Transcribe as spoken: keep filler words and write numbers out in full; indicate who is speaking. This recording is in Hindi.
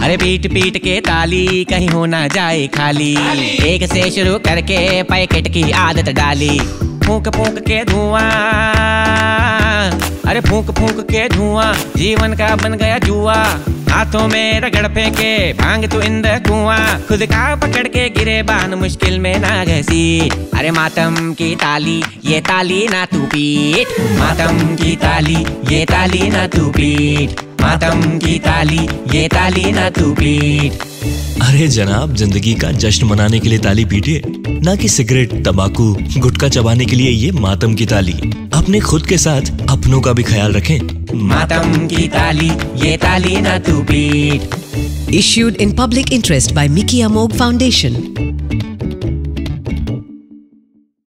Speaker 1: अरे पीट पीट के ताली कहीं हो ना जाए खाली, एक से शुरू करके पैकेट की आदत डाली। फूंक फूंक के धुआं, अरे फूंक फूंक के धुआं जीवन का बन गया जुआ। हाथों में रगड़ फेंके भांग तू इंद कुआं, खुद का पकड़ के गिरे बान मुश्किल में ना घसी। अरे मातम की ताली ये ताली ना तू पीट, मातम की ताली ये ताली ना तू पीट, मातम की ताली ये ताली ना तू पीट।
Speaker 2: अरे जनाब, जिंदगी का जश्न मनाने के लिए ताली पीटिए, ना कि सिगरेट तंबाकू गुटखा चबाने के लिए ये मातम की ताली। अपने खुद के साथ अपनों का भी ख्याल रखें।
Speaker 1: मातम की ताली ये ताली ना तू पीट।
Speaker 3: Issued in public interest by Mickey Amog Foundation.